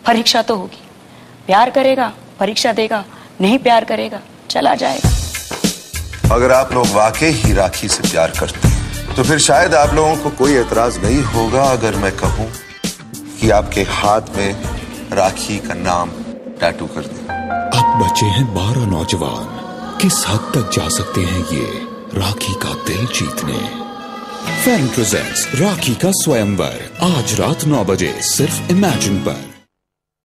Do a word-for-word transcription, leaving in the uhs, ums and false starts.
परीक्षा तो होगी। प्यार करेगा, परीक्षा देगा, नहीं प्यार करेगा, चला जाएगा। अगर आप लोग वाकई ही राखी से प्यार करते हैं तो फिर शायद आप लोगों को कोई एतराज नहीं होगा अगर मैं कहूं कि आपके हाथ में राखी का नाम टैटू कर दें। अब बचे हैं बारह नौजवान, किस हद तक जा सकते हैं ये राखी का दिल जीतने। फैन प्रेजेंट्स राखी का स्वयंवर आज रात नौ बजे सिर्फ इमेजिन पर।